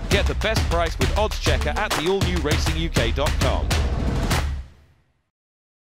Get the best price with Oddschecker at the allnewracinguk.com.